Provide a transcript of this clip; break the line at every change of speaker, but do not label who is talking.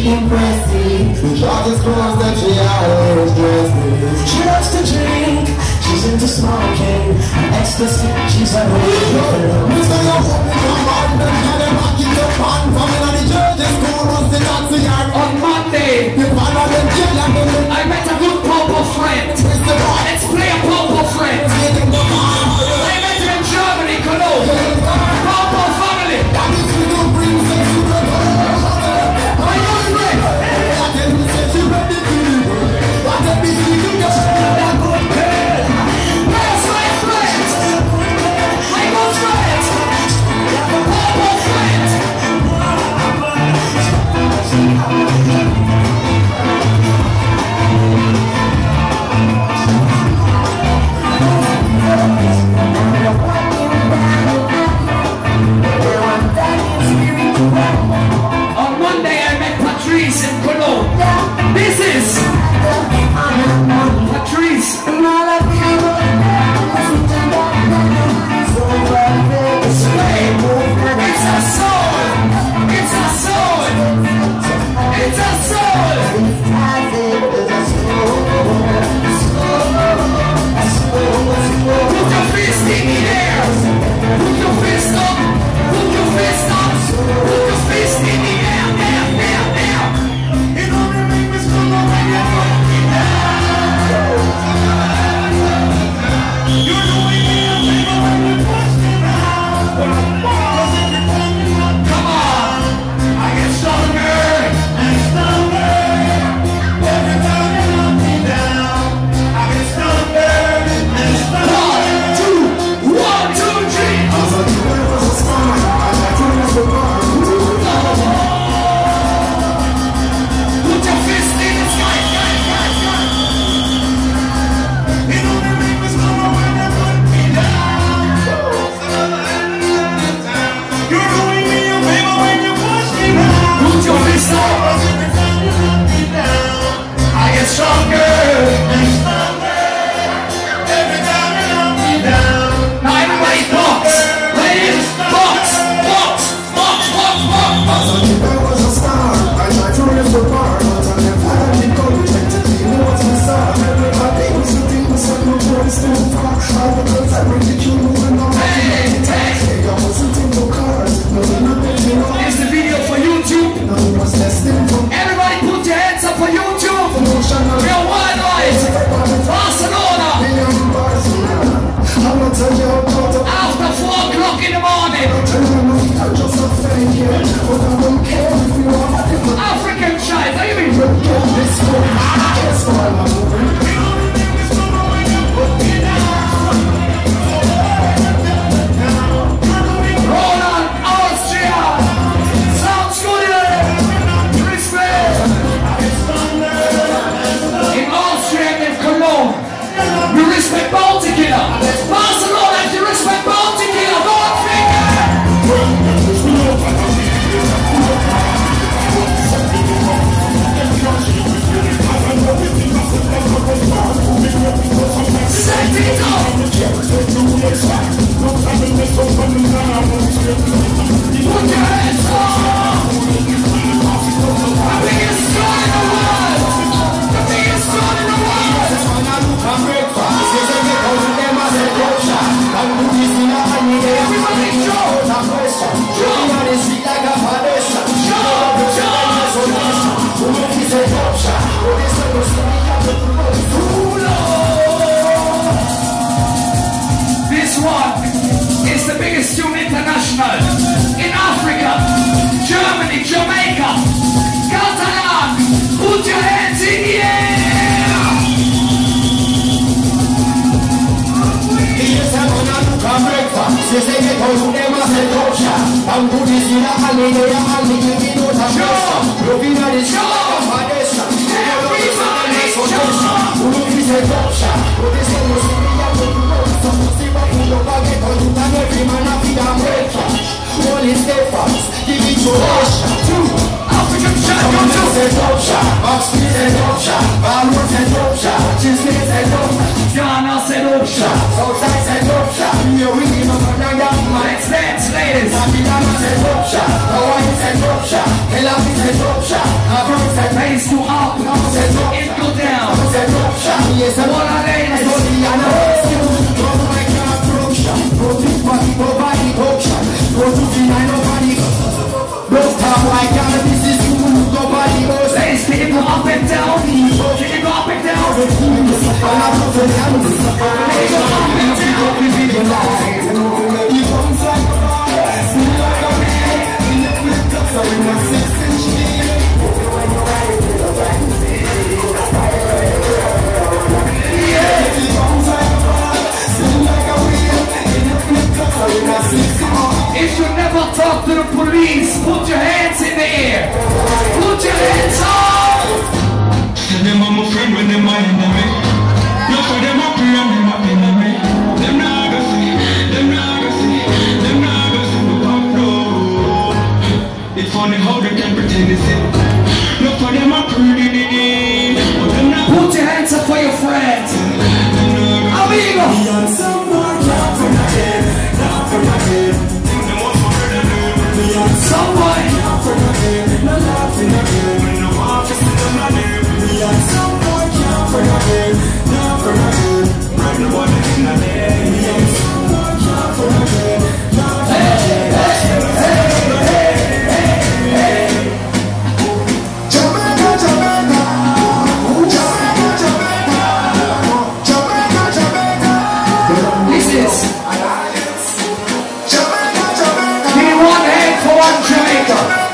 impressive. The shortest clothes that she always dresses. She loves to drink, she's into smoking, ecstasy, she's a real. Mr. Your woman, your man, them had them back in the pan. Coming on the judges, school was the Nazi yard. On Monday, the fan of them jail and them. I met a good purple friend. Let's play a purple friend. I met him in Germany, Cologne. Purple family. That is we don't bring sex to the world. Are you ready? I tell you, say she ready to the world. I tell me, you can just that good girl. Where's my friend? My good friend. Purple friend. On Monday I met Patrice in Cologne. This is Patrice. It's a soul. It's a soul. It's a soul. Put your fist in the air. Put your fist up. Put your fist up. Put your fist in the air. It only makes me stronger when you put me down. You're doing me a favor when you push me down. Come on. I get stronger and stronger. Every time you knock me down, I get stronger and stronger. 1, 2, 3. I thought you were so smart. I thought you were so smart. Put your fist in the sky. It only makes me stronger when you put me down. You're doing me a favor when you push me down. Put your fist up. Every time you knock me down, I get stronger and stronger. Every time you knock me down. Now everybody box. Ladies, box. I thought you was a star. I tried to raise the bar, but I never had it go. Protected me, you was my star. My day was a dream, was like no voice too far. All the girls that bring the tune moving on. Hey, I wasn't in no cars. No, here's the video for YouTube. No, it was destined for. Everybody put your hands up for YouTube. Real worldwide. Barcelona. After 4 o'clock in the morning. African child, are you in? Roland, Austria. Sounds good. Respect. In Austria and in Cologne, we respect Baltic here. Barcelona, you respect Baltic here. Go on, finger. Set it up. Put your hands up. The biggest star in the world. The biggest star in the world. Everybody show. This one is the biggest tune international in Africa, Germany, Jamaica, Catalan. Put your hands in the air. Let's dance, ladies. yes, I'm all alone. I told you, I know. Go to my car, production. Go to party, go body, auction. Go to deny nobody. Don't talk like that, this is cool. Nobody knows. Say, spin it up and down. Spin it up and down. I'm not going to tell you. Hey, go up and down. We live your life. You come like a man. Spin like a man. In the flip top, so in my 6-inch heel. If you never talk to the police, put your hands in the air. Put your hands up.
Say them are my friend when them are enemy. No for them are free and them are enemy. Them not gonna see, them not gonna see, them not gonna see no pop no. It's funny how they can pretend it's it. No for them are free, but them not.
Put your hands up for your friends. Amigo. Beyond some more, not for nothing, not for nothing. Beyond someone, not for nothing, no love for nothing. When no office in the money. Beyond someone, not for nothing, not for nothing. Right no one in the day. Beyond someone, not for nothing, not for nothing. Hey. Jamaica, Jamaica, Jamaica, Jamaica, Jamaica, Jamaica. This is Jamaica, Jamaica. Give me one hand for one Jamaica.